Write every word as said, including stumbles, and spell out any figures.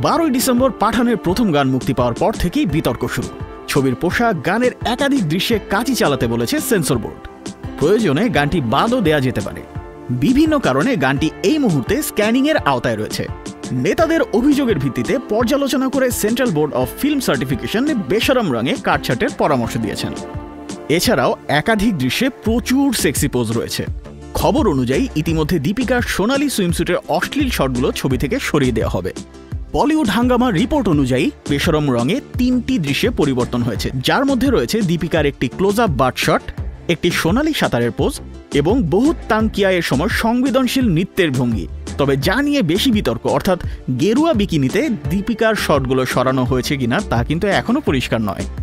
বারোই ডিসেম্বর পাঠানের প্রথম গান মুক্তি পাওয়ার পর থেকেই বিতর্ক শুরু। ছবির পোশাক, গানের একাধিক দৃশ্যে কাঁচি চালাতে বলেছে সেন্সর বোর্ড। প্রয়োজনে গানটি বাদও দেয়া যেতে পারে। বিভিন্ন কারণে গানটি এই মুহূর্তে স্ক্যানিং এর আওতায় রয়েছে। নেতাদের অভিযোগের ভিত্তিতে পর্যালোচনা করে central board of film certification Besharam রঙে কাটছাটের পরামর্শ দিয়েছেন। এছাড়াও একাধিক দৃশ্যে প্রচুর সেক্সি পোজ রয়েছে। খবর অনুযায়ী ইতিমধ্যে দীপিকার সোনালি সুইমস্যুটের অশ্লীল শটগুলো ছবি থেকে সরিয়ে দেওয়া হবে। বলিউড হাঙ্গামার রিপোর্ট অনুযায়ী বেশারাম রঙে তিনটি দৃশ্যে পরিবর্তন হয়েছে, যার মধ্যে রয়েছে দীপিকার একটি ক্লোজ আপ বার্ড শট, একটি সোনালি সাঁতারের পোজ এবং বহুত তাংকিয়া এর সময় সংবেদনশীল নৃত্যের ভঙ্গি। তবে যা নিয়ে বেশি বিতর্ক, অর্থাৎ গেরুয়া বিকিনিতে দীপিকার শটগুলো সরানো হয়েছে কিনা তা কিন্তু এখনো পরিষ্কার নয়।